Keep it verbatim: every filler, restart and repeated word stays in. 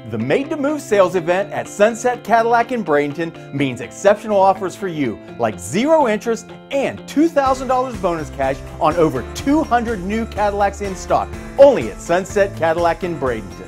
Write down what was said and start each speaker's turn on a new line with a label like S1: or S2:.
S1: The Made to Move sales event at Sunset Cadillac in Bradenton means exceptional offers for you, like zero interest and two thousand dollars bonus cash on over two hundred new Cadillacs in stock, only at Sunset Cadillac in Bradenton.